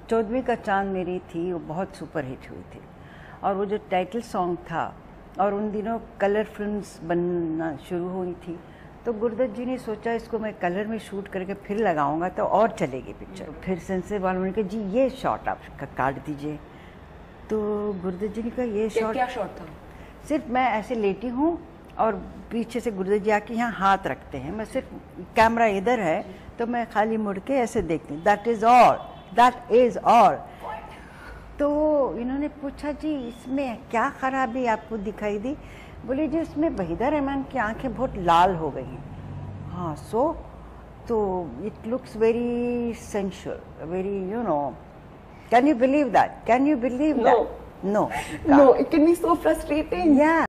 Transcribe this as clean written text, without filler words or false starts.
14वीं का चांद मेरी थी, वो बहुत सुपर हिट हुई थी, और वो जो टाइटल सॉन्ग था, और उन दिनों कलर फिल्म्स बनना शुरू हुई थी, तो गुरुदत्त जी ने सोचा इसको मैं कलर में शूट करके फिर लगाऊंगा तो और चलेगी पिक्चर। फिर सेंसर वालों ने कहा जी ये शॉट आप काट दीजिए, तो गुरुदत्त जी ने कहा ये शॉट। क्या शॉट था? सिर्फ मैं ऐसे लेटी हूँ और पीछे से गुरुदत्त जी आके यहाँ हाथ रखते हैं, मैं सिर्फ कैमरा इधर है तो मैं खाली मुड़ के ऐसे देखती हूँ, दैट इज ऑल। तो इन्होंने पूछा जी इसमें क्या खराबी आपको दिखाई दी? बोले जी उसमें वहीदा रहमान की आंखें बहुत लाल हो गई हैं। हाँ तो it looks very sensual, very can you believe that? No, it can be so frustrating. Yeah.